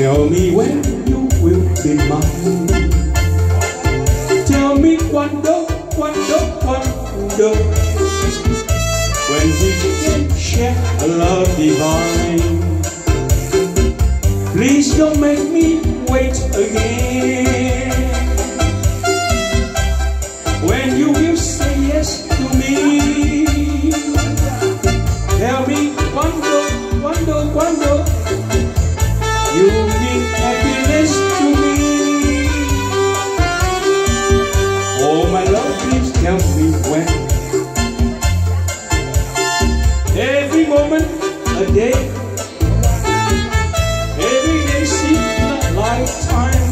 Tell me when you will be mine. Tell me quando, when we can share a love divine. Please don't make me wait again. When you will say yes to me, tell me quando, you mean happiness to me. Oh my love, please tell me when. Every moment a day, every day seems a lifetime.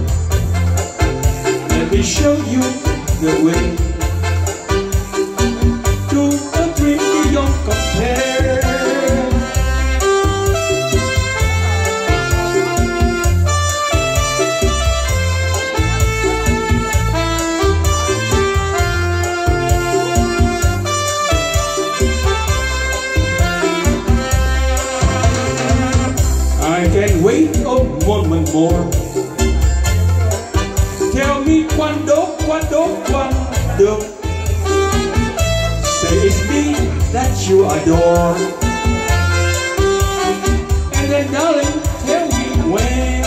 Let me show you the way to a dream beyond compare. I can wait a moment more. Tell me quando, say it's me that you adore. And then darling, tell me when.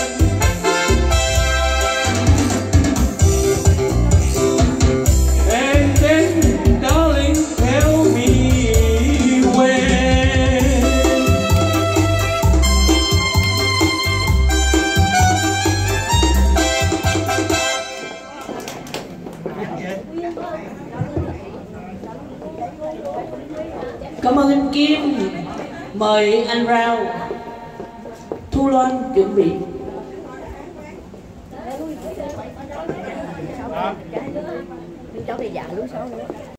And then darling, tell me when. Cảm ơn anh Kim. Mời anh Rao. Thu Loan chuẩn bị. Cháu bị dạ lúa 6 nữa.